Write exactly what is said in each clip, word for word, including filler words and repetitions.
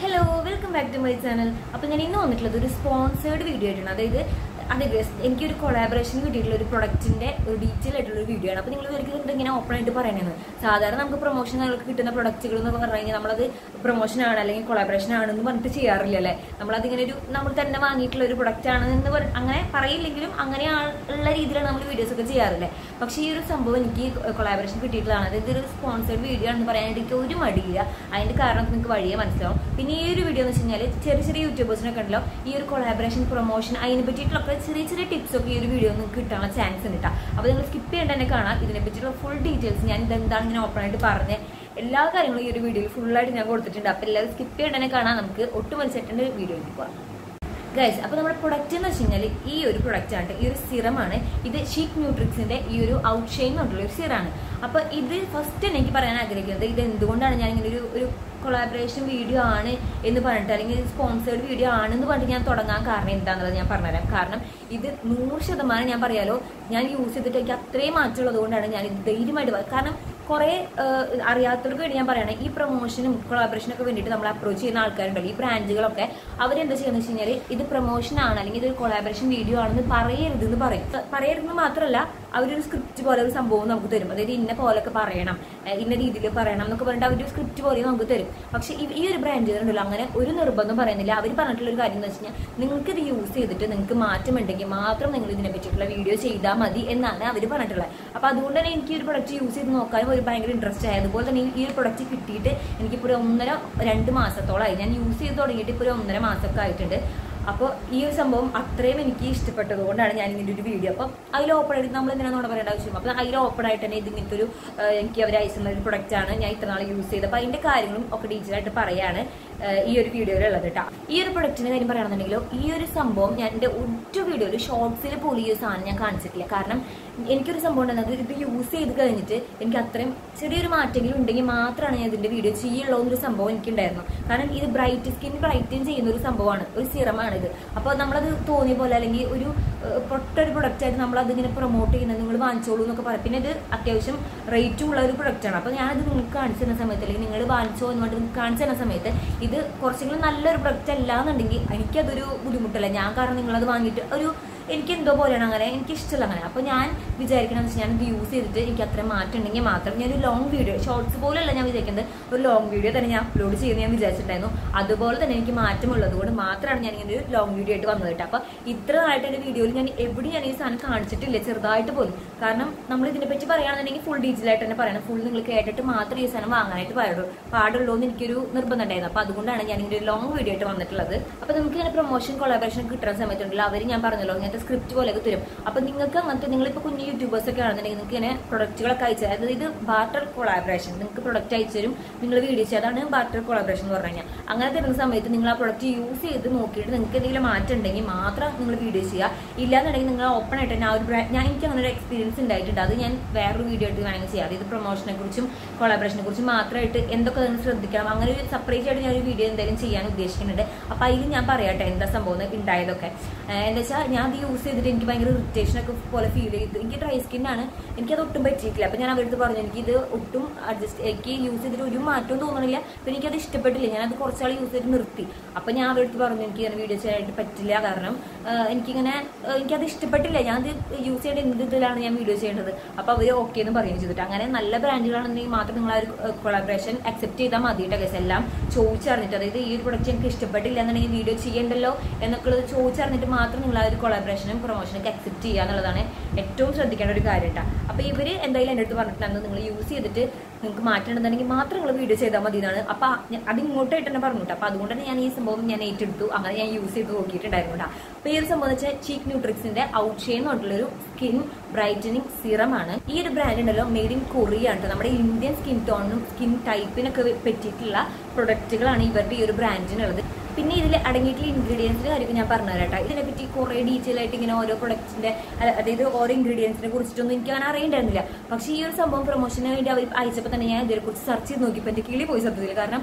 Hello, welcome back to my channel. അപ്പോൾ ഞാൻ ഇന്ന് വന്നിട്ടുള്ളത് ഒരു സ്പോൺസേർഡ് വീഡിയോ ആയിട്ടാണ്. അതായത് അതെ എനിക്കൊരു കൊളാബറേഷൻ കിട്ടിയിട്ടുള്ള ഒരു പ്രൊഡക്റ്റിന്റെ ഒരു ഡീറ്റെയിൽ ആയിട്ടുള്ള ഒരു വീഡിയോ ആണ്. അപ്പോൾ നിങ്ങൾ ഒരിക്കലും ഇങ്ങനെ ഓപ്പൺ ആയിട്ട് പറയണത് സാധാരണ നമുക്ക് പ്രൊമോഷൻ നിങ്ങൾക്ക് കിട്ടുന്ന പ്രൊഡക്റ്റുകൾ എന്ന് പറഞ്ഞു കഴിഞ്ഞാൽ നമ്മളത് പ്രൊമോഷൻ ആണ് അല്ലെങ്കിൽ കൊളാബറേഷൻ ആണെന്ന് പറഞ്ഞിട്ട് ചെയ്യാറില്ല അല്ലേ. നമ്മളതിങ്ങനെ ഒരു നമ്മൾ തന്നെ വാങ്ങിയിട്ടുള്ള ഒരു പ്രൊഡക്റ്റ് ആണ് എന്ന് അങ്ങനെ പറയില്ലെങ്കിലും അങ്ങനെയുള്ള രീതിയിലാണ് നമ്മൾ വീഡിയോസ് ഒക്കെ ചെയ്യാറില്ലേ. പക്ഷേ ഈ ഒരു സംഭവം എനിക്ക് കൊളാബറേഷൻ കിട്ടിയിട്ടുള്ളതാണ്. അതായത് ഒരു സ്പോൺസേർഡ് വീഡിയോ ആണെന്ന് പറയാനായിട്ട് എനിക്ക് ഒരു മടിയില്ല. അതിന്റെ കാരണം നിങ്ങൾക്ക് വഴിയെ മനസ്സിലാവും. പിന്നെ ഈ ഒരു വീഡിയോ എന്ന് വെച്ച് കഴിഞ്ഞാൽ ചെറിയ ചെറിയ യൂട്യൂബേഴ്സിനൊക്കെ ഉണ്ടല്ലോ ഈ ഒരു കൊളാബറേഷൻ പ്രൊമോഷൻ അതിനെ പറ്റിയിട്ടുള്ള ചെറിയ ചെറിയ ടിപ്സ് ഒക്കെ ഈ ഒരു വീഡിയോ നിങ്ങൾക്ക് കിട്ടാനുള്ള ചാൻസ് ഉണ്ട് കേട്ടോ. അപ്പോൾ നിങ്ങൾ സ്കിപ്പ് ചെയ്യേണ്ട തന്നെ കാണാം. ഇതിനെ പറ്റിയുള്ള ഫുൾ ഡീറ്റെയിൽസ് ഞാൻ ഇതെന്താണ് ഇങ്ങനെ ഓപ്പൺ ആയിട്ട് പറഞ്ഞ് എല്ലാ കാര്യങ്ങളും ഈ ഒരു വീഡിയോയിൽ ഫുള്ളായിട്ട് ഞാൻ കൊടുത്തിട്ടുണ്ട്. അപ്പോൾ എല്ലാവരും സ്കിപ്പ് ചെയ്യേണ്ട തന്നെ കാണാം. നമുക്ക് ഒട്ടും മനസ്സിലായിട്ട് വീഡിയോയിലേക്ക് പോകാം ഗൈസ്. അപ്പോൾ നമ്മുടെ പ്രൊഡക്റ്റ് എന്ന് വെച്ച് കഴിഞ്ഞാൽ ഈ ഒരു പ്രൊഡക്റ്റ് ആണ്, ഈ ഒരു സിറമാണ്. ഇത് ഷീക്ക് ന്യൂട്രിക്സിന്റെ ഈ ഒരു ഔട്ട് ഷൈൻ എന്നുള്ള ഒരു സിറാണ്. അപ്പോൾ ഇത് ഫസ്റ്റ് തന്നെ എനിക്ക് പറയാൻ ആഗ്രഹിക്കുന്നത് ഇത് എന്തുകൊണ്ടാണ് ഞാൻ ഇങ്ങനെ ഒരു ഒരു കൊളാബറേഷൻ വീഡിയോ ആണ് എന്ന് പറഞ്ഞിട്ട് അല്ലെങ്കിൽ സ്പോൺസേർഡ് വീഡിയോ ആണെന്ന് പറഞ്ഞിട്ട് ഞാൻ തുടങ്ങാൻ കാരണം എന്താണെന്നുള്ളത് ഞാൻ പറഞ്ഞുതരാം. കാരണം ഇത് നൂറ് ശതമാനം ഞാൻ പറയാലോ ഞാൻ യൂസ് ചെയ്തിട്ട് എനിക്ക് അത്രയും മാറ്റമുള്ളത് കൊണ്ടാണ് ഞാൻ ഇത് ധൈര്യമായിട്ട്. കാരണം കുറെ അറിയാത്തവർക്ക് വേണ്ടി ഞാൻ പറയണേ, ഈ പ്രൊമോഷനും കൊളാബറേഷനൊക്കെ വേണ്ടിയിട്ട് നമ്മൾ അപ്രോച്ച് ചെയ്യുന്ന ആൾക്കാരുണ്ടല്ലോ ഈ ബ്രാൻഡുകളൊക്കെ, അവരെന്താ ചെയ്യുന്നത് വെച്ച് കഴിഞ്ഞാൽ ഇത് പ്രൊമോഷൻ ആണ് അല്ലെങ്കിൽ ഇതൊരു കൊളാബറേഷൻ വീഡിയോ ആണെന്ന് പറയരുതെന്ന് പറയും. പറയരുതെന്ന് മാത്രമല്ല അവരൊരു സ്ക്രിപ്റ്റ് പോലെ ഒരു സംഭവം നമുക്ക് തരും. അതായത് ഇന്ന പോലൊക്കെ പറയണം, ഇന്ന രീതിയിൽ പറയണം എന്നൊക്കെ പറഞ്ഞിട്ട് അവരൊരു സ്ക്രിപ്റ്റ് പോലെ നമുക്ക് തരും. പക്ഷെ ഈ ഒരു ബ്രാൻഡുകളുണ്ടല്ലോ അങ്ങനെ ഒരു നിർബന്ധം പറയുന്നില്ല. അവർ പറഞ്ഞിട്ടുള്ള ഒരു കാര്യം എന്ന് വെച്ച് കഴിഞ്ഞാൽ നിങ്ങൾക്ക് ഇത് യൂസ് ചെയ്തിട്ട് നിങ്ങൾക്ക് മാറ്റമുണ്ടെങ്കിൽ മാത്രം നിങ്ങൾ ഇതിനെ പറ്റിയിട്ടുള്ള വീഡിയോ ചെയ്താൽ മതി എന്നാണ് അവർ പറഞ്ഞിട്ടുള്ളത്. അപ്പൊ അതുകൊണ്ട് തന്നെ എനിക്ക് ഈ ഒരു പ്രൊഡക്റ്റ് യൂസ് ചെയ്ത് നോക്കാനും ഒരു ഭയങ്കര ഇൻട്രസ്റ്റ് ആയി. അതുപോലെ തന്നെ ഈ ഒരു പ്രൊഡക്റ്റ് കിട്ടിയിട്ട് എനിക്കിപ്പോൾ ഒരു ഒന്നര രണ്ട് മാസത്തോളമായി ഞാൻ യൂസ് ചെയ്ത് തുടങ്ങിയിട്ട് ഇപ്പോൾ ഒരു ഒന്നര മാസമൊക്കെ ആയിട്ടുണ്ട്. അപ്പോൾ ഈ ഒരു സംഭവം അത്രയും എനിക്ക് ഇഷ്ടപ്പെട്ടത് കൊണ്ടാണ് ഞാൻ ഇങ്ങനെ ഒരു വീഡിയോ. അപ്പം അതിൽ ഓപ്പൺ ആയിട്ട് നമ്മൾ എന്തിനാണ് പറയേണ്ട ആവശ്യം. അപ്പം അതിൽ ഓപ്പൺ ആയിട്ട് തന്നെ ഇത് ഇങ്ങനത്തെ ഒരു എനിക്ക് അവർ അയച്ചുള്ള ഒരു പ്രൊഡക്റ്റ് ആണ് ഞാൻ ഇത്ര നാൾ യൂസ് ചെയ്തത്. അപ്പം അതിന്റെ കാര്യങ്ങളും ഒക്കെ ഡീറ്റെയിൽ ആയിട്ട് പറയാണ് ഈ ഒരു വീഡിയോയിൽ ഉള്ളത് കേട്ടോ. ഈ ഒരു പ്രൊഡക്റ്റിന്റെ കാര്യം പറയുകയാണെന്നുണ്ടെങ്കിലോ ഈ ഒരു സംഭവം ഞാൻ എൻ്റെ ഒറ്റ വീഡിയോയിൽ ഷോർട്സിൽ പോലും ഈ ഒരു സാധനം ഞാൻ കാണിച്ചിട്ടില്ല. കാരണം എനിക്കൊരു സംഭവം ഉണ്ടെങ്കിൽ ഇത് യൂസ് ചെയ്ത് കഴിഞ്ഞിട്ട് എനിക്ക് അത്രയും ചെറിയൊരു മാറ്റെങ്കിലും ഉണ്ടെങ്കിൽ മാത്രമാണ് ഞാൻ ഇതിന്റെ വീഡിയോ ചെയ്യുള്ളൂ എന്നൊരു സംഭവം എനിക്കുണ്ടായിരുന്നു. കാരണം ഇത് ബ്രൈറ്റ് സ്കിൻ ബ്രൈറ്റൻ ചെയ്യുന്ന ഒരു സംഭവമാണ്, ഒരു സിറമാണ് ഇത്. അപ്പോൾ നമ്മളത് തോന്നിയ പോലെ അല്ലെങ്കിൽ ഒരു പൊട്ടൊരു പ്രൊഡക്റ്റ് ആയിട്ട് നമ്മൾ അതിങ്ങനെ പ്രൊമോട്ട് ചെയ്യുന്നത് നിങ്ങൾ വാങ്ങിച്ചോളൂ എന്നൊക്കെ പറയും. പിന്നെ ഇത് അത്യാവശ്യം റേറ്റും ഉള്ള ഒരു പ്രൊഡക്റ്റാണ്. അപ്പോൾ ഞാനത് നിങ്ങൾക്ക് കാണിച്ചു തരുന്ന സമയത്ത് അല്ലെങ്കിൽ നിങ്ങൾ വാങ്ങിച്ചോ എന്ന് പറഞ്ഞിട്ട് കാണിച്ചു തരുന്ന സമയത്ത് ഇത് കുറച്ചെങ്കിലും നല്ലൊരു പ്രൊഡക്റ്റ് അല്ല എന്നുണ്ടെങ്കിൽ എനിക്കതൊരു ബുദ്ധിമുട്ടല്ല. ഞാൻ കാരണം നിങ്ങളത് വാങ്ങിയിട്ട് ഒരു എനിക്ക് എന്തോ പോലെയാണ് അങ്ങനെ എനിക്ക് ഇഷ്ടമല്ല അങ്ങനെ. അപ്പോൾ ഞാൻ വിചാരിക്കണമെന്ന് വെച്ചാൽ ഞാൻ ഇത് യൂസ് ചെയ്തിട്ട് എനിക്ക് അത്ര മാറ്റം ഉണ്ടെങ്കിൽ മാത്രം ഞാനൊരു ലോങ് വീഡിയോ ഷോർട്സ് പോലെയല്ല ഞാൻ വിചാരിക്കുന്നത്, ഒരു ലോങ് വീഡിയോ തന്നെ ഞാൻ അപ്ലോഡ് ചെയ്യുന്നത് ഞാൻ വിചാരിച്ചിട്ടുണ്ടായിരുന്നു. അതുപോലെ തന്നെ എനിക്ക് മാറ്റമുള്ളത് കൊണ്ട് മാത്രമാണ് ഞാൻ ഇങ്ങനെ ഒരു ലോങ് വീഡിയോ ആയിട്ട് വന്നത് കേട്ടോ. അപ്പോൾ ഇത്ര നാളായിട്ട് എൻ്റെ വീഡിയോയിൽ ഞാൻ എവിടെ ഞാൻ ഈ സാധനം കാണിച്ചിട്ടില്ല ചെറുതായിട്ട് പോലും. കാരണം നമ്മൾ ഇതിനെപ്പറ്റി പറയുകയാണെന്നുണ്ടെങ്കിൽ ഫുൾ ഡീറ്റെയിൽ ആയിട്ട് തന്നെ പറയണം. ഫുൾ നിങ്ങൾ കേട്ടിട്ട് മാത്രമേ ഈ സാധനം വാങ്ങാനായിട്ട് പാടുള്ളൂ പാടുള്ളൂ എന്ന് എനിക്കൊരു നിർബന്ധം ഉണ്ടായിരുന്നു. അപ്പോൾ അതുകൊണ്ടാണ് ഞാൻ ഇങ്ങനെ ഒരു ലോങ് വീഡിയോ ആയിട്ട് വന്നിട്ടുള്ളത്. അപ്പോൾ നമുക്ക് ഇങ്ങനെ പ്രൊമോഷൻ കൊളാബറേഷൻ കിട്ടുന്ന സമയത്തുണ്ടല്ലോ അവർ ഞാൻ പറഞ്ഞല്ലോ ഇങ്ങനത്തെ സ്ക്രിപ്റ്റ് പോലെയൊക്കെ തരും. അപ്പൊ നിങ്ങൾക്ക് അങ്ങനത്തെ നിങ്ങളിപ്പോൾ കുഞ്ഞു യൂട്യൂബേഴ്സ് ഒക്കെ ആണെന്നുണ്ടെങ്കിൽ നിങ്ങൾക്ക് ഇങ്ങനെ പ്രൊഡക്റ്റുകളൊക്കെ അയച്ചു തരാം. അതായത് ഇത് ബാർട്ടർ കൊളാബറേഷൻ, നിങ്ങൾക്ക് പ്രൊഡക്റ്റ് അയച്ചു തരും, നിങ്ങൾ വീഡിയോ ചെയ്ത് അതാണ് ബാർട്ടർ കൊളാബറേഷൻ എന്ന് പറഞ്ഞു കഴിഞ്ഞാൽ. അങ്ങനെ തരുന്ന സമയത്ത് നിങ്ങൾ ആ പ്രൊഡക്റ്റ് യൂസ് ചെയ്ത് നോക്കിയിട്ട് നിങ്ങൾക്ക് എന്തെങ്കിലും മാറ്റം ഉണ്ടെങ്കിൽ മാത്രം നിങ്ങൾ വീഡിയോ ചെയ്യുക. ഇല്ലാന്നുണ്ടെങ്കിൽ നിങ്ങൾ ഓപ്പൺ ആയിട്ട് തന്നെ ആ ഒരു ഞാൻ എനിക്ക് അങ്ങനെ ഒരു എക്സ്പീരിയൻസ് ഉണ്ടായിട്ടുണ്ട്. അത് ഞാൻ വേറൊരു വീഡിയോ ആയിട്ട് വേണമെങ്കിൽ ചെയ്യാം. ഇത് പ്രൊമോഷനെ കുറിച്ചും കൊളാബറേഷനെ കുറിച്ചും മാത്രമായിട്ട് എന്തൊക്കെ നിങ്ങൾ ശ്രദ്ധിക്കണം അങ്ങനെ ഒരു സെപ്പറേറ്റ് ആയിട്ട് ഞാൻ ഒരു വീഡിയോ എന്തായാലും ചെയ്യാൻ ഉദ്ദേശിക്കുന്നുണ്ട്. അപ്പൊ അതിൽ ഞാൻ പറയട്ടെ എന്താ സംഭവം ഉണ്ടായതൊക്കെ. എന്താ വെച്ചാൽ ഞാൻ അത് യൂസ് ചെയ്തിട്ട് എനിക്ക് ഭയങ്കര ഇറിറ്റേഷൻ ഒക്കെ പോലെ ഫീൽ ചെയ്തു. എനിക്ക് ഡ്രൈ സ്കിന്നാണ്, എനിക്കത് ഒട്ടും പറ്റിയിട്ടില്ല. അപ്പൊ ഞാൻ അവരുടെ പറഞ്ഞു എനിക്കിത് ഒട്ടും അഡ്ജസ്റ്റ് എനിക്ക് യൂസ് ചെയ്തിട്ട് ഒരു മാറ്റവും തോന്നണില്ല. അപ്പൊ എനിക്കത് ഇഷ്ടപ്പെട്ടില്ല, ഞാനത് കുറച്ചാൾ യൂസ് ചെയ്തിട്ട് നിർത്തി. അപ്പൊ ഞാൻ അവരുടെ പറഞ്ഞു എനിക്ക് ഇങ്ങനെ വീഡിയോ ചെയ്യാനായിട്ട് പറ്റില്ല, കാരണം എനിക്കിങ്ങനെ എനിക്കത് ഇഷ്ടപ്പെട്ടില്ല, ഞാനത് യൂസ് ചെയ്യേണ്ട എന്ത് ഇതിലാണ് ഞാൻ വീഡിയോ ചെയ്യേണ്ടത്. അപ്പൊ അവര് ഓക്കെ എന്ന് പറയുകയും ചെയ്തിട്ട്. അങ്ങനെ നല്ല ബ്രാൻഡുകളാണെന്നുണ്ടെങ്കിൽ മാത്രം നിങ്ങൾ ആ ഒരു കൊളാബറേഷൻ അക്സെപ്റ്റ് ചെയ്താൽ മതിയിട്ട് ഗൈസ്. എല്ലാം ചോദിച്ചറിഞ്ഞിട്ട്, അതായത് ഈ ഒരു പ്രൊഡക്റ്റ് എനിക്ക് ഇഷ്ടപ്പെട്ടില്ല എന്നുണ്ടെങ്കിൽ വീഡിയോ ചെയ്യണ്ടല്ലോ എന്നൊക്കെ ഉള്ളത് ചോദിച്ചറിഞ്ഞിട്ട് മാത്രം നിങ്ങൾ ആ ഒരു കൊളാബറേഷനും പ്രൊമോഷനൊക്കെ അക്സെപ്റ്റ് ചെയ്യുക എന്നുള്ളതാണ് ഏറ്റവും ശ്രദ്ധിക്കേണ്ട ഒരു കാര്യം കേട്ടോ. അപ്പോൾ ഇവർ എന്തായാലും എൻ്റെ അടുത്ത് പറഞ്ഞിട്ടുണ്ടായിരുന്നു നിങ്ങൾ യൂസ് ചെയ്തിട്ട് നിങ്ങൾക്ക് മാറ്റേണ്ടതുണ്ടെങ്കിൽ മാത്രം നിങ്ങൾ വീഡിയോ ചെയ്താൽ മതി എന്നാണ്. അപ്പോൾ അത് ഇങ്ങോട്ടായിട്ട് തന്നെ പറഞ്ഞു കേട്ടോ. അപ്പോൾ അതുകൊണ്ട് തന്നെ ഞാൻ ഈ സംഭവം ഞാൻ ഏറ്റെടുത്തു. അങ്ങനെ ഞാൻ യൂസ് ചെയ്ത് നോക്കിയിട്ടുണ്ടായിരുന്നു കേട്ടോ. അപ്പോൾ ഈ ഒരു സംഭവം എന്ന് വെച്ചാൽ ഷീക്ക് ന്യൂട്രിക്സിന്റെ ഔട്ട് ഷൈൻ എന്ന് പറഞ്ഞിട്ടുള്ളൊരു സ്കിൻ ബ്രൈറ്റനിങ് സിറമാണ്. ഈ ഒരു ബ്രാൻഡ് ഉണ്ടല്ലോ മെയ്ഡ് ഇൻ കൊറിയ ആണ്. നമ്മുടെ ഇന്ത്യൻ സ്കിൻ ടോണിനും സ്കിൻ ടൈപ്പിനൊക്കെ പറ്റിയിട്ടുള്ള പ്രൊഡക്റ്റുകളാണ് ഇവരുടെ ഈ ഒരു ബ്രാൻഡിനുള്ളത്. പിന്നെ ഇതിൽ അടങ്ങിയിട്ടുള്ള ഇൻഗ്രീഡിയൻസിന്റെ കാര്യം ഞാൻ പറഞ്ഞു തരാം കേട്ടോ. ഇതിനെപ്പറ്റി കുറേ ഡീറ്റെയിൽ ആയിട്ട് ഇങ്ങനെ ഓരോ പ്രൊഡക്റ്റിന്റെ അതായത് ഓരോ ഇൻഗ്രീഡിയൻസിനെ കുറിച്ചിട്ടൊന്നും എനിക്ക് അങ്ങനെ അറിയണ്ടായിരുന്നില്ല. പക്ഷേ ഈ ഒരു സംഭവം പ്രൊമോഷന് വേണ്ടി അവർ അയച്ചപ്പോൾ തന്നെ ഞാൻ ഇതിനെ കുറിച്ച് സെർച്ച് ചെയ്ത് നോക്കിയപ്പോൾ എൻ്റെ കിളി പോയി സത്യത്തിൽ. കാരണം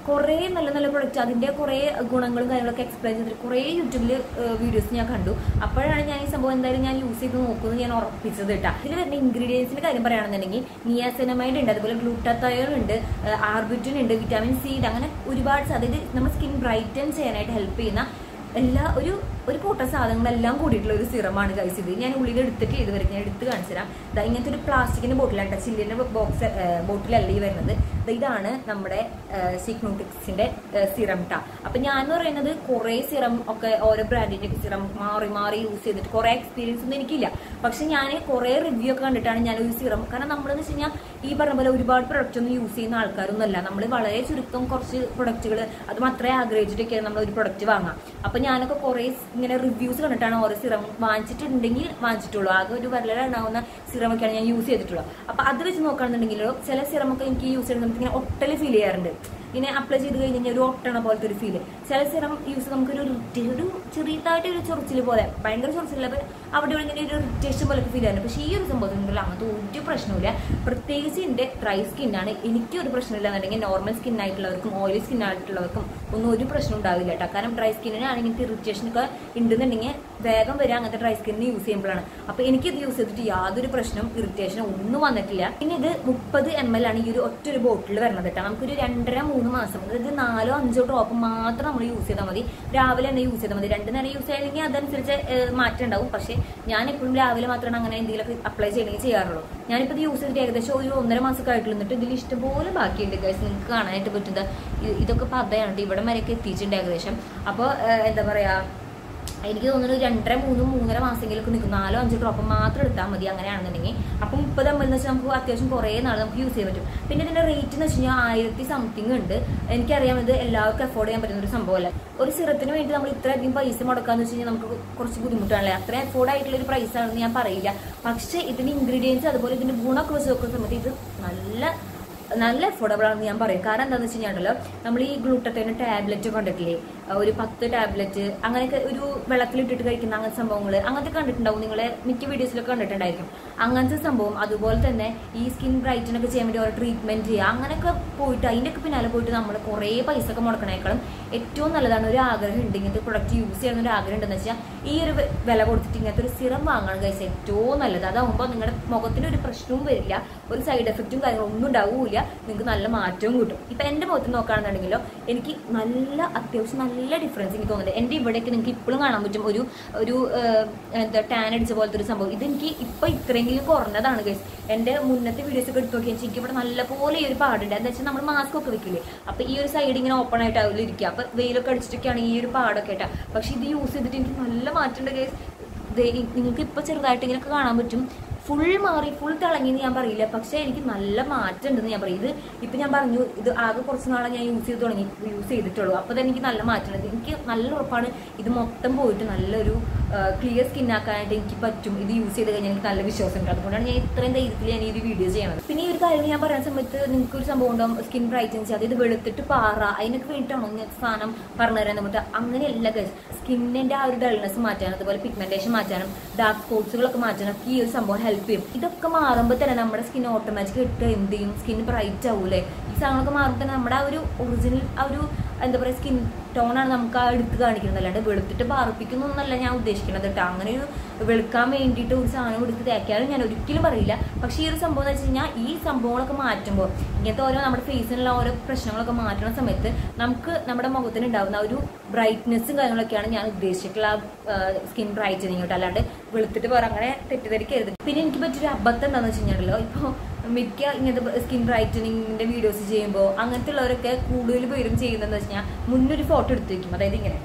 കുറേ നല്ല നല്ല പ്രൊഡക്റ്റ് അതിൻ്റെ കുറേ ഗുണങ്ങളും കാര്യങ്ങളൊക്കെ എക്സ്പ്ലെയിൻ ചെയ്തിട്ട് കുറേ യൂട്യൂബിൽ വീഡിയോസ് ഞാൻ കണ്ടു. അപ്പോഴാണ് ഞാൻ ഈ സംഭവം എന്തായാലും ഞാൻ യൂസ് ചെയ്ത് നോക്കുന്നത് ഞാൻ ഉറപ്പിച്ചത് കേട്ടോ. ഇതിൽ വരുന്ന ഇൻഗ്രീഡിയൻസിൻ്റെ കാര്യം പറയുകയാണെന്നുണ്ടെങ്കിൽ നിയാസിനമൈഡ് ഉണ്ട്, അതുപോലെ ഗ്ലൂട്ടാത്തയോൺ ഉണ്ട്, ആർബിറ്റിൻ ഉണ്ട്, വിറ്റാമിൻ സി ഉണ്ട്, അങ്ങനെ ഒരുപാട് അതായത് നമ്മുടെ സ്കിൻ ബ്രൈറ്റൻ ചെയ്യാനായിട്ട് ഹെൽപ്പ് ചെയ്യുന്ന എല്ലാ ഒരു ഒരു കൂട്ട സാധനങ്ങളെല്ലാം കൂടിയിട്ടുള്ള ഒരു സിറമാണ് ഗൈസ് ഇത്. ഞാൻ ഉള്ളിൽ എടുത്തിട്ട് ഇത് വരെ ഞാൻ എടുത്ത് കാണിച്ചു തരാം. ഇങ്ങനത്തെ ഒരു പ്ലാസ്റ്റിക്കിന്റെ ബോട്ടിലാണ് കേട്ടോ, ചില്ലിന്റെ ബോക്സ് ബോട്ടിലല്ല ഈ വരുന്നത്. ഇതാണ് നമ്മുടെ സിഗ്നോട്ടിക്സിന്റെ സിറം ട്ടാ. അപ്പൊ ഞാൻ എന്ന് പറയുന്നത് കുറെ സിറം ഒക്കെ ഓരോ ബ്രാൻഡിന്റെ സിറം മാറി മാറി യൂസ് ചെയ്തിട്ട് കുറെ എക്സ്പീരിയൻസ് ഒന്നും എനിക്കില്ല. പക്ഷെ ഞാൻ കുറെ റിവ്യൂ ഒക്കെ കണ്ടിട്ടാണ് ഞാൻ ഒരു സിറം, കാരണം നമ്മളെന്ന് വെച്ച് കഴിഞ്ഞാൽ ഈ പറഞ്ഞ പോലെ ഒരുപാട് പ്രൊഡക്റ്റ് ഒന്നും യൂസ് ചെയ്യുന്ന ആൾക്കാരൊന്നും അല്ല. നമ്മൾ വളരെ ചുരുക്കം കുറച്ച് പ്രൊഡക്റ്റുകൾ അതും അത്രേ ആഗ്രഹിച്ചിട്ടൊക്കെയാണ് നമ്മൾ ഒരു പ്രൊഡക്റ്റ് വാങ്ങാം. അപ്പൊ ഞാനൊക്കെ കുറെ ഇങ്ങനെ റിവ്യൂസ് കണ്ടിട്ടാണ് ഓരോ സിറം വാങ്ങിച്ചിട്ടുണ്ടെങ്കിൽ വാങ്ങിച്ചിട്ടുള്ളൂ. ആകെ ഒരു വിരലുണ്ടാവുന്ന സിറമൊക്കെയാണ് ഞാൻ യൂസ് ചെയ്തിട്ടുള്ളത്. അപ്പൊ അത് വെച്ച് നോക്കുകയാണെന്നുണ്ടെങ്കിലോ ചില സിറമൊക്കെ എനിക്ക് യൂസ് ചെയ്യുന്നത് നമുക്ക് ഇങ്ങനെ ഒട്ടല് ഫീൽ ചെയ്യാറുണ്ട്. ഇങ്ങനെ അപ്ലൈ ചെയ്ത് കഴിഞ്ഞ് കഴിഞ്ഞാൽ ഒരു ഒട്ടണ പോലത്തെ ഒരു ഫീല്. ചില സിറം യൂസ് നമുക്കൊരു ഒരു ചെറിയതായിട്ട് ഒരു ചൊറിച്ചിൽ പോലെ, ഭയങ്കര ചൊറിച്ചില്ല, അവിടെ ഇവിടെ ഇങ്ങനെ ഒരു ഇറിറ്റേഷൻ പോലൊക്കെ ഫീൽ ചെയ്യാറുണ്ട്. പക്ഷേ ഈ ഒരു സംഭവത്തിനുണ്ടല്ലോ അങ്ങനത്തെ ഒരു പ്രശ്നമില്ല. പ്രത്യേകിച്ച് എൻ്റെ ഡ്രൈ സ്കിന്നാണ്, എനിക്കൊരു പ്രശ്നമില്ല എന്നുണ്ടെങ്കിൽ നോർമൽ സ്കിൻ ആയിട്ടുള്ളവർക്കും ഓയിലി സ്കിൻ ആയിട്ടുള്ളവർക്കും ഒന്നും ഒരു പ്രശ്നം ഉണ്ടാവില്ല കേട്ടോ. കാരണം ഡ്രൈ സ്കിന്നിനാണെങ്കിൽ ഇങ്ങനത്തെ ഇറിറ്റേഷൻ ഒക്കെ ഉണ്ടെന്നുണ്ടെങ്കിൽ വേഗം വരിക അങ്ങനത്തെ ഡ്രൈ സ്കിന്നിന് യൂസ് ചെയ്യുമ്പോഴാണ്. അപ്പൊ എനിക്കിത് യൂസ് ചെയ്തിട്ട് യാതൊരു പ്രശ്നം ഇറിറ്റേഷനോ ഒന്നും വന്നിട്ടില്ല. പിന്നെ ഇത് മുപ്പത് എം എൽ ആണ് ഈ ഒരു ഒറ്റ ഒരു ബോട്ടിൽ വരുന്നത് കേട്ടോ. നമുക്കൊരു രണ്ടര മൂന്ന് മാസം, അതായത് നാലോ അഞ്ചോ ഡ്രോപ്പ് മാത്രം നമ്മൾ യൂസ് ചെയ്താൽ മതി. രാവിലെ തന്നെ യൂസ് ചെയ്താൽ മതി. രണ്ട് നേരം യൂസ് ചെയ്യണമെങ്കിൽ അതനുസരിച്ച് മാറ്റം ഉണ്ടാവും. പക്ഷേ ഞാൻ എപ്പോഴും രാവിലെ മാത്രമാണ് അങ്ങനെ എന്തെങ്കിലുമൊക്കെ അപ്ലൈ ചെയ്യണമെങ്കിൽ ചെയ്യാറുള്ളൂ. ഞാനിപ്പോൾ ഇത് യൂസ് ചെയ്തിട്ട് ഏകദേശം ഒരു ഒന്നര മാസമൊക്കെ ആയിട്ടുള്ള എന്നിട്ട് ഇതിൽ ഇഷ്ടംപോലെ ബാക്കിയുണ്ട് ഗൈസ്. നിങ്ങൾക്ക് കാണാനായിട്ട് പറ്റുന്നത് ഇതൊക്കെ പതയാണ്, ഇവിടെ വരെയൊക്കെ എത്തിയിട്ടുണ്ട് ഏകദേശം. അപ്പോൾ എന്താ പറയുക, എനിക്ക് തോന്നുന്നു രണ്ടര മൂന്നും മൂന്നര മാസമെങ്കിലൊക്കെ നിൽക്കും. നാലോ അഞ്ചോ ഡ്രോപ്പ് മാത്രം എടുത്താൽ മതി അങ്ങനെയാണെന്നുണ്ടെങ്കിൽ. അപ്പം മുപ്പത് എം എൽ എന്ന് വെച്ചാൽ നമുക്ക് അത്യാവശ്യം കുറേ നാൾ നമുക്ക് യൂസ് ചെയ്യാൻ പറ്റും. പിന്നെ ഇതിന്റെ റേറ്റ് എന്ന് വെച്ച് കഴിഞ്ഞാൽ ആയിരത്തി സംതിങ് ഉണ്ട്. എനിക്കറിയാം ഇത് എല്ലാവർക്കും അഫോർഡ് ചെയ്യാൻ പറ്റുന്ന ഒരു സംഭവമല്ല. ഒരു സിറത്തിന് വേണ്ടി നമ്മൾ ഇത്രയധികം പൈസ മുടക്കാന്ന് വെച്ച് കഴിഞ്ഞാൽ നമുക്ക് കുറച്ച് ബുദ്ധിമുട്ടാണല്ലേ. അത്രയും അഫോർഡ് ആയിട്ടുള്ള ഒരു പ്രൈസ് ആണെന്ന് ഞാൻ പറയില്ല. പക്ഷേ ഇതിന്റെ ഇൻഗ്രീഡിയൻസ് അതുപോലെ ഇതിന്റെ ഗുണമൊക്കെ വെച്ച് നോക്കുന്ന സമയത്ത് ഇത് നല്ല നല്ല അഫോർഡബിൾ ആണെന്ന് ഞാൻ പറയും. കാരണം എന്താണെന്ന് വെച്ച് കഴിഞ്ഞാൽ നമ്മൾ ഈ ഗ്ലൂട്ടത്തേന് ടാബ്ലറ്റ് കണ്ടിട്ടില്ലേ, ഒരു പത്ത് ടാബ്ലറ്റ് അങ്ങനെയൊക്കെ ഒരു വെള്ളത്തിലിട്ടിട്ട് കഴിക്കുന്ന അങ്ങനത്തെ സംഭവങ്ങൾ അങ്ങനത്തെ കണ്ടിട്ടുണ്ടാവും. നിങ്ങളെ മിക്ക വീഡിയോസിലൊക്കെ കണ്ടിട്ടുണ്ടായിരിക്കും അങ്ങനത്തെ സംഭവം. അതുപോലെ തന്നെ ഈ സ്കിൻ ബ്രൈറ്റനൊക്കെ ചെയ്യാൻ വേണ്ടി ഓരോ ട്രീറ്റ്മെന്റ് ചെയ്യുക അങ്ങനെയൊക്കെ പോയിട്ട് അതിൻ്റെയൊക്കെ പിന്നാലെ പോയിട്ട് നമ്മൾ കുറേ പൈസ ഒക്കെ മുടക്കണേക്കാളും ഏറ്റവും നല്ലതാണ് ഒരു ആഗ്രഹം ഉണ്ട് ഇങ്ങനത്തെ പ്രൊഡക്റ്റ് യൂസ് ചെയ്യാൻ ഒരു ആഗ്രഹം ഉണ്ടെന്ന് വെച്ചാൽ ഈ ഒരു വില കൊടുത്തിട്ട് ഇങ്ങനത്തെ ഒരു സിറം വാങ്ങാൻ കഴിച്ച ഏറ്റവും നല്ലത്. അതാകുമ്പോൾ നിങ്ങളുടെ മുഖത്തിന് ഒരു പ്രശ്നവും വരില്ല, ഒരു സൈഡ് എഫക്റ്റും കാര്യങ്ങളും ഒന്നും ഉണ്ടാവില്ല, നിങ്ങൾക്ക് നല്ല മാറ്റവും കിട്ടും. ഇപ്പൊ എന്റെ മുഖത്ത് നോക്കുകയാണെന്നുണ്ടെങ്കിലോ എനിക്ക് നല്ല അത്യാവശ്യം നല്ല ഡിഫറൻസ് എനിക്ക് തോന്നുന്നുണ്ട്. എന്റെ ഇവിടേക്ക് നിങ്ങൾക്ക് ഇപ്പോഴും കാണാൻ പറ്റും ഒരു ഒരു എന്താ ടാൻ അടിച്ച പോലത്തെ ഒരു സംഭവം. ഇത് എനിക്ക് ഇപ്പൊ ഇത്രയെങ്കിലും കുറഞ്ഞതാണ് ഗൈസ്. എന്റെ മുന്നത്തെ വീഡിയോസ് ഒക്കെ എടുത്ത് നോക്കിയാൽ എനിക്ക് ഇവിടെ നല്ലപോലെ ഈ ഒരു പാടുണ്ട്. എന്താ വെച്ചാൽ നമ്മൾ മാസ്ക് ഒക്കെ വെക്കില്ലേ, അപ്പൊ ഈ ഒരു സൈഡ് ഇങ്ങനെ ഓപ്പൺ ആയിട്ട് അതിൽ ഇരിക്കുക. അപ്പൊ വെയിലൊക്കെ അടിച്ചിട്ടൊക്കെയാണ് ഈ ഒരു പാടൊക്കെ ആയിട്ടാ. പക്ഷെ ഇത് യൂസ് ചെയ്തിട്ട് എനിക്ക് നല്ല മാറ്റമുണ്ട് ഗൈസ്. നിങ്ങൾക്ക് ഇപ്പൊ ചെറുതായിട്ട് ഇങ്ങനെയൊക്കെ കാണാൻ പറ്റും. ഫുൾ മാറി ഫുൾ തിളങ്ങിയെന്ന് ഞാൻ പറയില്ല, പക്ഷെ എനിക്ക് നല്ല മാറ്റം ഉണ്ടെന്ന് ഞാൻ പറയും. ഇത് ഇപ്പൊ ഞാൻ പറഞ്ഞു ഇത് ആകെ കുറച്ച് നാളെ ഞാൻ യൂസ് ചെയ്ത് തുടങ്ങി യൂസ് ചെയ്തിട്ടുള്ളൂ. അപ്പൊ തന്നെ എനിക്ക് നല്ല മാറ്റമുണ്ട്. എനിക്ക് നല്ല ഉറപ്പാണ് ഇത് മൊത്തം പോയിട്ട് നല്ലൊരു ക്ലിയർ സ്കിൻ ആക്കാനായിട്ട് എനിക്ക് പറ്റും. ഇത് യൂസ് ചെയ്ത് കഴിഞ്ഞാൽ എനിക്ക് നല്ല വിശ്വാസമുണ്ട്. അതുകൊണ്ടാണ് ഞാൻ ഇത്രയും ധൈര്യത്തിൽ ഞാൻ ഈ ഒരു വീഡിയോ ചെയ്യണത്. പിന്നെ ഈ ഒരു കാര്യം ഞാൻ പറയുന്ന സമയത്ത് നിങ്ങൾക്ക് ഒരു സംഭവം ഉണ്ടാവും, സ്കിൻ ബ്രൈറ്റൻസ്, അതായത് വെളുത്തിട്ട് പാറ, അതിനൊക്കെ വേണ്ടിയിട്ടാണോ ഇങ്ങനത്തെ സാധനം പറഞ്ഞു തരാൻ നമുക്ക് അങ്ങനെയല്ല ഗൈസ്. സ്കിന്നിന്റെ ആ ഒരു ഡൾനെസ് മാറ്റാനും അതുപോലെ പിഗ്മെന്റേഷൻ മാറ്റാനും ഡാർക്ക് സ്പോട്സുകളൊക്കെ മാറ്റാനും ഈ ഒരു സംഭവം ഹെൽപ്പ് ചെയ്യും. ഇതൊക്കെ മാറുമ്പോൾ തന്നെ നമ്മുടെ സ്കിൻ ഓട്ടോമാറ്റിക് ഇട്ട് എന്ത് ചെയ്യും, സ്കിൻ ബ്രൈറ്റ് ആവൂലേ. ഈ സാധനങ്ങളൊക്കെ മാറുമ്പോൾ തന്നെ നമ്മുടെ ആ ഒരു ഒറിജിനൽ ആ ഒരു എന്താ പറയുക സ്കിൻ ടോണാണ് നമുക്ക് ആ എടുത്ത് കാണിക്കുന്നത്. അല്ലാണ്ട് വെളുത്തിട്ട് പാർപ്പിക്കുന്നൊന്നല്ല ഞാൻ ഉദ്ദേശിക്കുന്നത് കേട്ടോ. അങ്ങനെ ഒരു വെളുക്കാൻ വേണ്ടിയിട്ട് ഒരു സാധനം എടുത്ത് തേക്കാനും ഞാൻ ഒരിക്കലും പറയില്ല. പക്ഷേ ഈ ഒരു സംഭവം എന്ന് വെച്ച് കഴിഞ്ഞാൽ ഈ സംഭവങ്ങളൊക്കെ മാറ്റുമ്പോൾ ഇങ്ങനത്തെ ഓരോ നമ്മുടെ ഫേസിനുള്ള ഓരോ പ്രശ്നങ്ങളൊക്കെ മാറ്റുന്ന സമയത്ത് നമുക്ക് നമ്മുടെ മുഖത്തിന് ഉണ്ടാകുന്ന ഒരു ബ്രൈറ്റ്നെസ്സും കാര്യങ്ങളൊക്കെയാണ് ഞാൻ ഉദ്ദേശിച്ചിട്ടുള്ള സ്കിൻ ബ്രൈറ്റനിങ് കേട്ടോ. അല്ലാണ്ട് വെളുത്തിട്ട് പോരാ അങ്ങനെ തെറ്റിദ്ധരിക്കരുത്. പിന്നെ എനിക്ക് പറ്റിയൊരു അബദ്ധം എന്താണെന്ന് വെച്ച് കഴിഞ്ഞാലോ, ഇപ്പോൾ മിക്ക ഇങ്ങനത്തെ സ്കിൻ ബ്രൈറ്റനിങ്ങിന്റെ വീഡിയോസ് ചെയ്യുമ്പോൾ അങ്ങനത്തെ ഉള്ളവരൊക്കെ കൂടുതൽ പേരും ചെയ്യുന്നതെന്ന് വെച്ച് കഴിഞ്ഞാൽ മുന്നൊരു ഫോട്ടോ എടുത്ത് വെക്കും. അതായത് ഇങ്ങനെ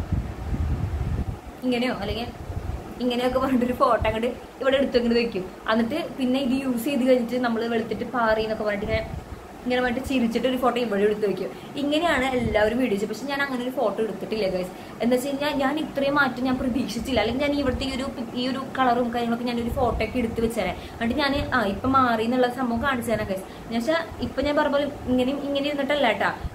ഇങ്ങനെയോ അല്ലെങ്കിൽ ഇങ്ങനെയൊക്കെ പറഞ്ഞിട്ടൊരു ഫോട്ടോ അങ്ങോട്ട് ഇവിടെ എടുത്ത് അങ്ങോട്ട് വെക്കും. എന്നിട്ട് പിന്നെ ഇത് യൂസ് ചെയ്ത് കഴിഞ്ഞിട്ട് നമ്മൾ വെളുത്തിട്ട് പാറി എന്നൊക്കെ പറഞ്ഞിട്ട് ഇങ്ങനെ ഇങ്ങനെ വേണ്ടി ചിരിച്ചിട്ട് ഒരു ഫോട്ടോ ഇവിടെ എടുത്ത് വെക്കും. ഇങ്ങനെയാണ് എല്ലാവരും വീഡിയോസ്. പക്ഷെ ഞാൻ അങ്ങനെ ഒരു ഫോട്ടോ എടുത്തിട്ടില്ല ഗൈസ്. എന്താ വെച്ച് കഴിഞ്ഞാൽ ഞാൻ ഇത്രയും മാറ്റം ഞാൻ പ്രതീക്ഷിച്ചില്ല. അല്ലെങ്കിൽ ഞാൻ ഇവിടുത്തെ ഈ ഒരു ഈ ഒരു കളറും കാര്യങ്ങളൊക്കെ ഞാനൊരു ഫോട്ടോ ഒക്കെ എടുത്ത് വെച്ചേനെ. എന്നിട്ട് ഞാൻ ആ ഇപ്പം മാറി എന്നുള്ള സംഭവം കാണിച്ചു തരാം ഗൈസ്. എന്ന് വെച്ചാൽ ഇപ്പം ഞാൻ പറഞ്ഞ പോലെ ഇങ്ങനെയും ഇങ്ങനെ ഇരുന്നിട്ടല്ല കേട്ടാ.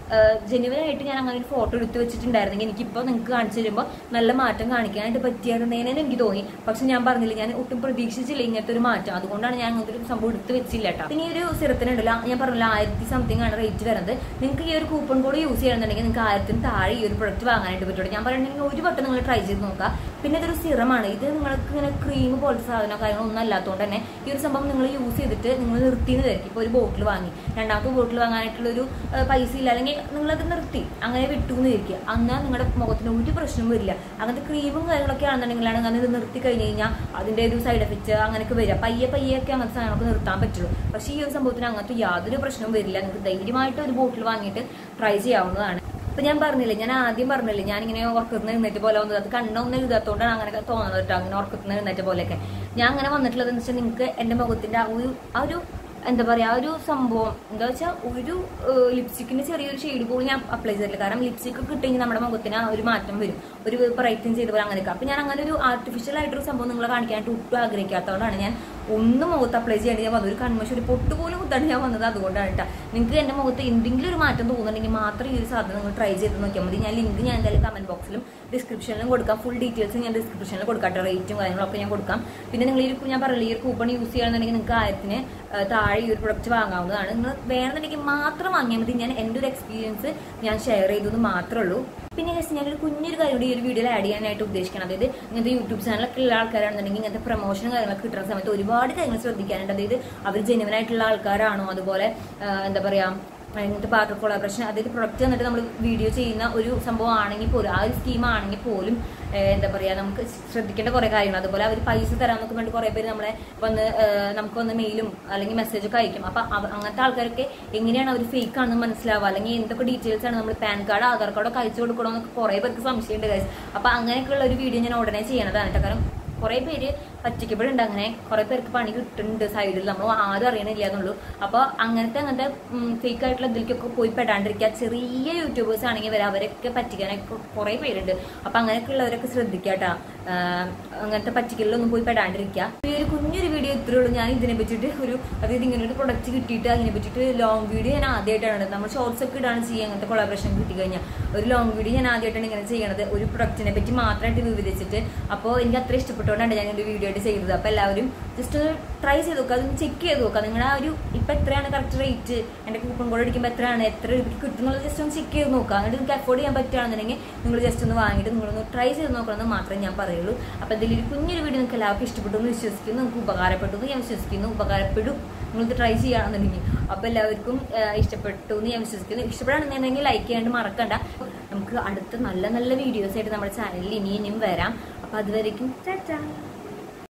ജെന്യുവൻ ആയിട്ട് ഞാൻ അങ്ങനെ ഒരു ഫോട്ടോ എടുത്ത് വെച്ചിട്ടുണ്ടായിരുന്നെങ്കിൽ എനിക്കിപ്പോൾ നിങ്ങൾക്ക് കാണിച്ചു തരുമ്പോൾ നല്ല മാറ്റം കാണിക്കാനായിട്ട് പറ്റിയായിരുന്നേനെ എനിക്ക് തോന്നി. പക്ഷെ ഞാൻ പറഞ്ഞില്ല, ഞാൻ ഒട്ടും പ്രതീക്ഷിച്ചില്ല ഇങ്ങനത്തെ ഒരു മാറ്റം. അതുകൊണ്ടാണ് ഞാൻ അങ്ങനത്തെ ഒരു സംഭവം എടുത്ത് വെച്ചില്ല കേട്ടോ. പിന്നെ ഈ ഒരു സിറത്തിനുണ്ടല്ലോ, ഞാൻ പറഞ്ഞില്ല ആയിരത്തി സംതിങ് ആണ് റേറ്റ് വരുന്നത്. നിങ്ങൾക്ക് ഈ ഒരു കൂപ്പൺ കോഡ് യൂസ് ചെയ്യണമെന്നുണ്ടെങ്കിൽ നിങ്ങൾക്ക് ആയിരത്തിന് താഴെ ഈ ഒരു പ്രൊഡക്റ്റ് വാങ്ങാനായിട്ട് പറ്റുള്ളൂ. ഞാൻ പറയുകയാണെങ്കിൽ ഒരു വട്ടം നിങ്ങൾ ട്രൈ ചെയ്ത് നോക്കുക. പിന്നെ ഇതൊരു സിറമാണ്. ഇത് നിങ്ങൾക്ക് ഇങ്ങനെ ക്രീം പോലത്തെ സാധനം കാര്യങ്ങളൊന്നും അല്ലാത്തതുകൊണ്ട് തന്നെ ഈ ഒരു സംഭവം നിങ്ങൾ യൂസ് ചെയ്തിട്ട് നിങ്ങൾ നിർത്തിയെന്ന് വരും. ഇപ്പോൾ ഒരു ബോട്ടിൽ വാങ്ങി രണ്ടാമത്തെ ബോട്ടിൽ വാങ്ങാനായിട്ടുള്ളൊരു പൈസ ഇല്ല, അല്ലെങ്കിൽ നിങ്ങളത് നിർത്തി അങ്ങനെ വിട്ടു എന്ന് ഇരിക്കുക. എന്നാൽ നിങ്ങളുടെ മുഖത്തിന് ഒരു പ്രശ്നവും വരില്ല. അങ്ങനത്തെ ക്രീമും കാര്യങ്ങളൊക്കെ ആണെന്നുണ്ടെങ്കിലാണ് അങ്ങനെ ഇത് നിർത്തി കഴിഞ്ഞ് കഴിഞ്ഞാൽ അതിൻ്റെ ഒരു സൈഡ് എഫക്റ്റ് അങ്ങനെയൊക്കെ വരിക. പയ്യെ പയ്യൊക്കെ അങ്ങനത്തെ സാധനങ്ങളൊക്കെ നിർത്താൻ പറ്റുള്ളൂ. പക്ഷേ ഈ ഒരു സംഭവത്തിന് അങ്ങനത്തെ യാതൊരു പ്രശ്നവും വരില്ല. നിങ്ങൾക്ക് ധൈര്യമായിട്ട് ഒരു ബോട്ടിൽ വാങ്ങിയിട്ട് ട്രൈ ചെയ്യാവുന്നതാണ്. അപ്പൊ ഞാൻ പറഞ്ഞില്ലേ, ഞാൻ ആദ്യം പറഞ്ഞില്ലേ ഞാനിങ്ങനെ ഉറക്കത്തിന് എഴുന്നേറ്റ് പോലെ വന്നത്, അത് കണ്ണൊന്നും എഴുതാത്തോണ്ടാണ് അങ്ങനെ തോന്നുന്നത് കേട്ടോ. അങ്ങനെ ഉറക്കത്തിന് എഴുന്നേറ്റ് പോലെയൊക്കെ ഞാൻ അങ്ങനെ വന്നിട്ടുള്ളത് എന്ന് വെച്ചാൽ നിങ്ങൾക്ക് എൻ്റെ മുഖത്തിന്റെ ആ ഒരു ആ ഒരു എന്താ പറയാ ആ ഒരു സംഭവം എന്താ വെച്ചാൽ ഒരു ലിപ്സ്റ്റിക്കിന്റെ ചെറിയൊരു ഷെയ്ഡ് പോലും ഞാൻ അപ്ലൈ ചെയ്തില്ല. കാരണം ലിപ്സ്റ്റിക് കിട്ടിയെങ്കിൽ നമ്മുടെ മുഖത്തിന് ആ ഒരു മാറ്റം വരും, ഒരു ബ്രൈറ്റൻ ചെയ്ത പോലെ അങ്ങനെയൊക്കെ. അപ്പൊ ഞാൻ അങ്ങനെ ഒരു ആർട്ടിഫിഷ്യൽ ആയിട്ടൊരു സംഭവം നിങ്ങളെ കാണിക്കാനായിട്ട് ഒട്ടും ആഗ്രഹിക്കാത്തതുകൊണ്ടാണ് ഞാൻ ഒന്നും മുഖത്ത് അപ്ലൈ ചെയ്യേണ്ടി ഞാൻ വന്നത്. ഒരു കൺമശ ഒരു പൊട്ട് പോലും കുത്താണ് ഞാൻ വന്നത്. അതുകൊണ്ടാണ് കേട്ടോ. നിങ്ങൾക്ക് എൻ്റെ മുഖത്ത് എന്തെങ്കിലും ഒരു മാറ്റം തോന്നുന്നുണ്ടെങ്കിൽ മാത്രം ഈ ഒരു സാധനം നിങ്ങൾ ട്രൈ ചെയ്ത് നോക്കിയാൽ മതി. ഞാൻ ലിങ്ക് ഞാൻ എന്തായാലും കമന്റ് ബോക്സിലും ഡിസ്ക്രിപ്ഷനിലും കൊടുക്കാം. ഫുൾ ഡീറ്റെയിൽസ് ഞാൻ ഡിസ്ക്രിപ്ഷനിൽ കൊടുക്കാം, റേറ്റും കാര്യങ്ങളൊക്കെ ഞാൻ കൊടുക്കാം. പിന്നെ നിങ്ങൾ ഈ ഞാൻ പറയില്ല, ഈ ഒരു കൂപ്പൺ യൂസ് ചെയ്യുകയാണെന്നുണ്ടെങ്കിൽ നിങ്ങൾക്ക് ആയിരത്തിന് താഴെ ഈ ഒരു പ്രൊഡക്റ്റ് വാങ്ങാവുന്നതാണ്. നിങ്ങൾ വേണമെന്നുണ്ടെങ്കിൽ മാത്രം വാങ്ങിയാൽ മതി. ഞാൻ എൻ്റെ ഒരു എക്സ്പീരിയൻസ് ഞാൻ ഷെയർ ചെയ്തത് മാത്രമേ ഉള്ളൂ. പിന്നെ ഞാനൊരു കുഞ്ഞൊരു കാര്യം കൂടി ഈ ഒരു വീഡിയോയിൽ ആഡ് ചെയ്യാനായിട്ട് ഉദ്ദേശിക്കണം. അതായത് ഇങ്ങനത്തെ യൂട്യൂബ് ചാനലൊക്കെ ഉള്ള ആൾക്കാരാണെന്നുണ്ടെങ്കിൽ ഇങ്ങനത്തെ പ്രൊമോഷൻ കാര്യങ്ങളൊക്കെ കിട്ടുന്ന സമയത്ത് ഒരുപാട് കാര്യങ്ങൾ ശ്രദ്ധിക്കാനുണ്ട്. അതായത് അവർ ജെന്യുവൻ ആയിട്ടുള്ള ആൾക്കാരാണോ, അതുപോലെ എന്താ പറയാ ഇങ്ങനത്തെ പാർട്ണർ കൊളാബറേഷൻ, അതായത് പ്രൊഡക്റ്റ് വന്നിട്ട് നമ്മൾ വീഡിയോ ചെയ്യുന്ന ഒരു സംഭവം ആണെങ്കിൽ പോലും, ആ ഒരു സ്കീം ആണെങ്കിൽ പോലും എന്താ പറയുക നമുക്ക് ശ്രദ്ധിക്കേണ്ട കുറേ കാര്യങ്ങൾ. അതുപോലെ അവർ പൈസ തരാമെന്നൊക്കെ വേണ്ടി കുറേ പേര് നമ്മളെ വന്ന് നമുക്ക് വന്ന് മെയിലും അല്ലെങ്കിൽ മെസ്സേജൊക്കെ അയക്കും. അപ്പം അങ്ങനത്തെ ആൾക്കാരൊക്കെ എങ്ങനെയാണ് അവർ ഫേക്ക് ആണെന്ന് മനസ്സിലാവുക, അല്ലെങ്കിൽ എന്തൊക്കെ ഡീറ്റെയിൽസ് ആണ് നമ്മൾ പാൻ കാർഡ് ആധാർ കാർഡൊക്കെ അയച്ചു കൊടുക്കണമെന്നൊക്കെ കുറേ പേർക്ക് സംശയമുണ്ട് ഗൈസ്. അപ്പം അങ്ങനെയൊക്കെയുള്ള ഒരു വീഡിയോ ഞാൻ ഉടനെ ചെയ്യണതാണ് കേട്ടോ. കാരണം കുറേ പേര് പറ്റിക്കപ്പെടുണ്ട്, അങ്ങനെ കുറേ പേർക്ക് പണി കിട്ടുന്നുണ്ട് സൈഡിൽ, നമ്മൾ ആരും അറിയണില്ല എന്നുള്ളൂ. അപ്പോൾ അങ്ങനത്തെ അങ്ങനത്തെ ഫേക്ക് ആയിട്ടുള്ള ഇതിലേക്കൊക്കെ പോയി പെടാണ്ടിരിക്കുക. ചെറിയ യൂട്യൂബേഴ്സ് ആണെങ്കിൽ വരെ അവരൊക്കെ പറ്റിക്കാനൊക്കെ കുറേ പേരുണ്ട്. അപ്പം അങ്ങനെയൊക്കെ ഉള്ളവരൊക്കെ ശ്രദ്ധിക്കുക കേട്ടോ. അങ്ങനത്തെ പറ്റിക്കലിലൊന്നും പോയി പെടാണ്ടിരിക്കുക. ഈ ഒരു കുഞ്ഞൊരു വീഡിയോ ഇത്രയേ ഉള്ളൂ. ഞാൻ ഇതിനെ പറ്റിയിട്ട് ഒരു അതായത് ഇങ്ങനെ ഒരു പ്രൊഡക്റ്റ് കിട്ടിയിട്ട് അതിനെ പറ്റിയിട്ട് ലോങ് വീഡിയോ ഞാൻ ആദ്യമായിട്ടാണ്, നമ്മൾ ഷോർട്സ് ഒക്കെ ഇടാണ് ചെയ്യുക അങ്ങനത്തെ കൊളാബറേഷൻ കിട്ടിക്കഴിഞ്ഞാൽ. ഒരു ലോങ് വീഡിയോ ഞാൻ ആദ്യമായിട്ടാണ് ഇങ്ങനെ ചെയ്യണത്, ഒരു പ്രൊഡക്റ്റിനെ പറ്റി മാത്രമായിട്ട് വിവരിച്ചിട്ട്. അപ്പോൾ എനിക്ക് അത്ര ഇഷ്ടപ്പെട്ടുകൊണ്ടാണ് ഞാൻ ഒരു വീഡിയോ ആയിട്ട് ചെയ്തത്. അപ്പോൾ എല്ലാവരും ജസ്റ്റ് ഒന്ന് ട്രൈ ചെയ്ത് നോക്കുക, അതൊന്ന് ചെക്ക് ചെയ്ത് നോക്കുക. നിങ്ങളുടെ ആ ഒരു ഇപ്പം എത്രയാണ് കറക്റ്റ് റേറ്റ്, എൻ്റെ കൂപ്പൺ കോഡ് അടിക്കുമ്പോൾ എത്രയാണ്, എത്ര രൂപയ്ക്ക് കിട്ടുന്നുള്ളത് ജസ്റ്റ് ഒന്ന് ചെക്ക് ചെയ്ത് നോക്കുക. എന്നിട്ട് നിങ്ങൾക്ക് അഫോർഡ് ചെയ്യാൻ പറ്റുകയാണെന്നുണ്ടെങ്കിൽ നിങ്ങൾ ജസ്റ്റ് ഒന്ന് വാങ്ങിയിട്ട് നിങ്ങളൊന്ന് ട്രൈ ചെയ്ത് നോക്കണമെന്ന് മാത്രമേ ഞാൻ പറയുള്ളൂ. അപ്പോൾ ഇതിലൊരു കുഞ്ഞൊരു വീഡിയോ നിങ്ങൾക്ക് എല്ലാവർക്കും ഇഷ്ടപ്പെട്ടു എന്ന് വിശ്വസിക്കുന്നു, നിങ്ങൾക്ക് ഉപകാരപ്പെട്ടു എന്ന് ഞാൻ വിശ്വസിക്കുന്നു. ഉപകാരപ്പെടും നിങ്ങൾക്ക് ട്രൈ ചെയ്യുകയാണെന്നുണ്ടെങ്കിൽ. അപ്പോൾ എല്ലാവർക്കും ഇഷ്ടപ്പെട്ടു എന്ന് ഞാൻ വിശ്വസിക്കുന്നു. ഇഷ്ടപ്പെടുകയാണെന്നുണ്ടെങ്കിൽ ലൈക്ക് ചെയ്യാണ്ട് മറക്കണ്ട. നമുക്ക് അടുത്ത നല്ല നല്ല വീഡിയോസ് ആയിട്ട് നമ്മുടെ ചാനലിൽ ഇനി ഇനിയും വരാം. അപ്പോൾ അതുവരേക്കും ടാറ്റാ.